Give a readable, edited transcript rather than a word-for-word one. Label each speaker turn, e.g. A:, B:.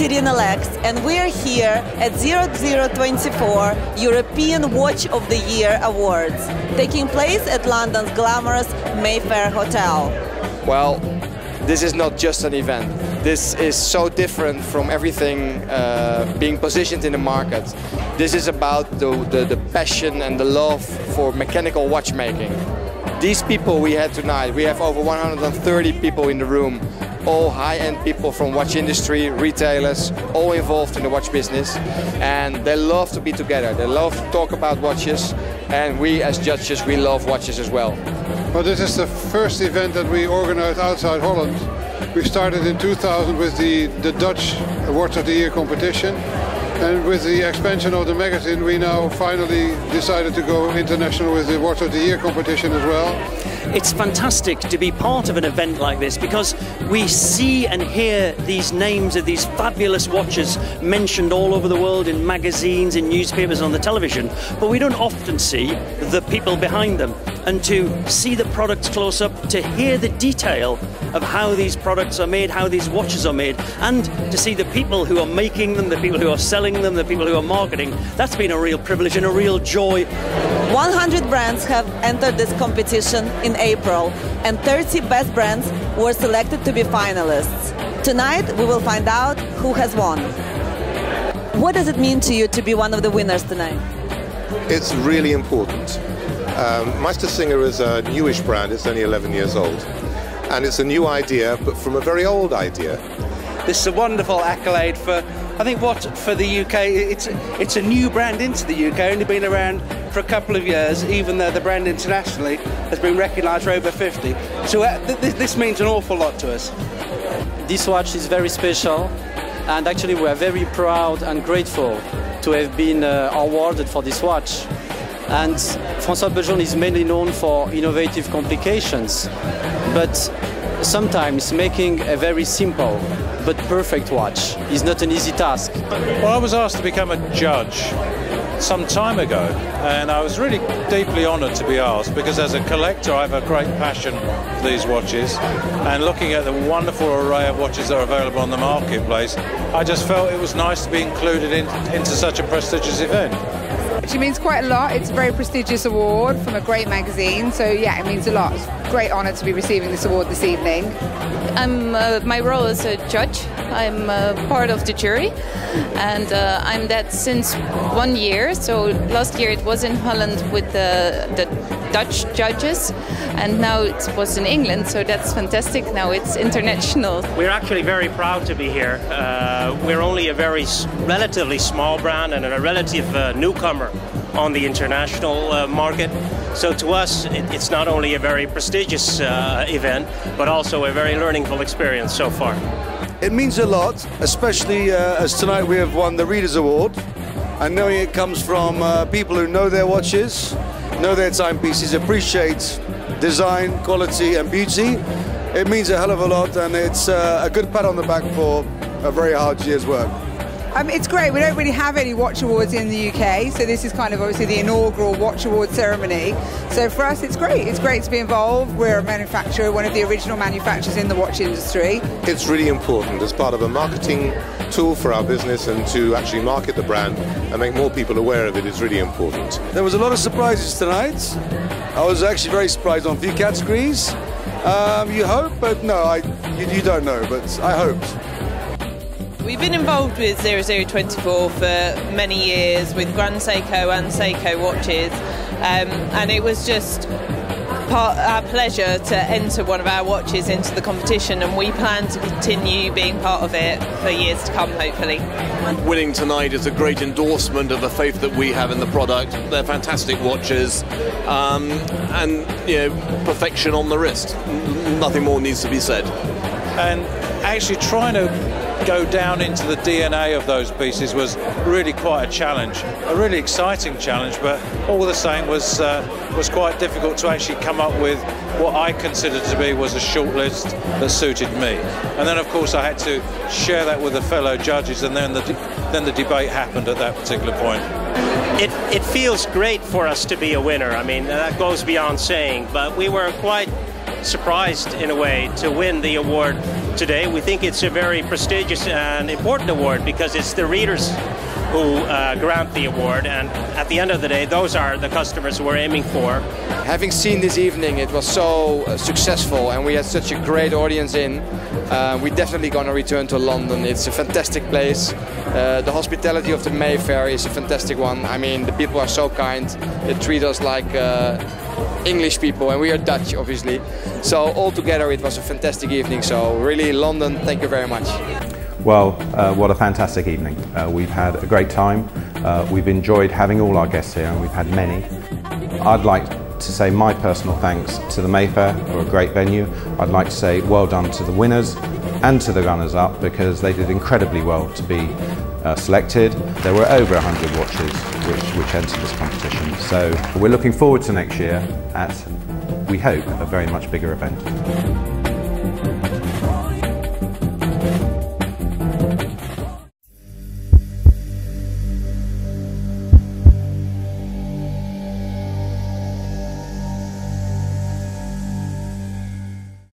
A: Katerina Lex, and we are here at 0024 European Watch of the Year Awards, taking place at London's glamorous Mayfair Hotel.
B: Well, this is not just an event. This is so different from everything being positioned in the market. This is about the passion and the love for mechanical watchmaking. These people we had tonight, we have over 130 people in the room, all high-end people from watch industry, retailers, all involved in the watch business, and they love to be together. They love to talk about watches, and we as judges, we love watches as well.
C: Well, this is the first event that we organized outside Holland. We started in 2000 with the Dutch Watch of the Year competition, and with the expansion of the magazine we now finally decided to go international with the Watch of the Year competition as well.
D: It's fantastic to be part of an event like this because we see and hear these names of these fabulous watches mentioned all over the world in magazines, in newspapers, on the television, but we don't often see the people behind them. And to see the products close up, to hear the detail of how these products are made, how these watches are made, and to see the people who are making them, the people who are selling them, the people who are marketing, that's been a real privilege and a real joy.
A: 100 brands have entered this competition in April, and 30 best brands were selected to be finalists. Tonight we will find out who has won. What does it mean to you to be one of the winners tonight?
E: It's really important. Meister Singer is a newish brand, it's only 11 years old. And it's a new idea, but from a very old idea.
F: This is a wonderful accolade for, I think, for the UK. It's a new brand into the UK, only been around for a couple of years, even though the brand internationally has been recognised for over 50. So this means an awful lot to us.
G: This watch is very special, and actually we are very proud and grateful to have been awarded for this watch. And François Beljon is mainly known for innovative complications, but sometimes making a very simple but perfect watch is not an easy task.
H: Well, I was asked to become a judge some time ago, and I was really deeply honoured to be asked, because as a collector I have a great passion for these watches, and looking at the wonderful array of watches that are available on the marketplace, I just felt it was nice to be included into such a prestigious event.
I: It means quite a lot. It's a very prestigious award from a great magazine, so yeah, it means a lot. It's a great honour to be receiving this award this evening.
J: My role is a judge. I'm part of the jury, and I'm that since 1 year. So last year it was in Holland with the Dutch judges, and now it was in England, so that's fantastic. Now it's international.
K: We're actually very proud to be here. We're only a very relatively small brand and a relative newcomer on the international market. So to us, it's not only a very prestigious event, but also a very learningful experience so far.
L: It means a lot, especially as tonight we have won the Readers' Award, and knowing it comes from people who know their watches, know their timepieces, appreciate design, quality and beauty. It means a hell of a lot, and it's a good pat on the back for a very hard year's work.
I: It's great. We don't really have any watch awards in the UK, so this is kind of obviously the inaugural watch award ceremony. So for us it's great. It's great to be involved. We're a manufacturer, one of the original manufacturers in the watch industry.
E: It's really important as part of a marketing tool for our business, and to actually market the brand and make more people aware of it is really important.
L: There was a lot of surprises tonight. I was actually very surprised on a few categories. You hope, but no, you don't know, but I hoped.
M: We've been involved with 0024 for many years with Grand Seiko and Seiko watches, and it was just our pleasure to enter one of our watches into the competition, and we plan to continue being part of it for years to come, hopefully.
N: Winning tonight is a great endorsement of the faith that we have in the product. They're fantastic watches, and you know, perfection on the wrist. Nothing more needs to be said.
H: And actually trying to go down into the DNA of those pieces was really quite a challenge, a really exciting challenge, but all the same was quite difficult to actually come up with what I considered to be was a short list that suited me. And then of course I had to share that with the fellow judges, and then the debate happened at that particular point.
K: It feels great for us to be a winner. I mean, that goes beyond saying, but we were quite surprised in a way to win the award today. We think it's a very prestigious and important award because it's the readers who grant the award, and at the end of the day, those are the customers we're aiming for.
B: Having seen this evening, it was so successful and we had such a great audience in. We're definitely going to return to London. It's a fantastic place. The hospitality of the Mayfair is a fantastic one. I mean, the people are so kind. They treat us like English people, and we are Dutch, obviously. So altogether, it was a fantastic evening. So really, London, thank you very much.
O: Well, what a fantastic evening. We've had a great time. We've enjoyed having all our guests here, and we've had many. I'd like to say my personal thanks to the Mayfair for a great venue. I'd like to say well done to the winners and to the runners-up because they did incredibly well to be selected. There were over 100 watches which entered this competition. So we're looking forward to next year at, we hope, a very much bigger event.